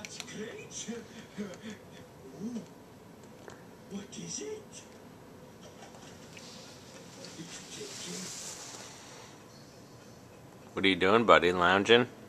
That's great. Ooh, what is it? What are you doing, buddy? Lounging?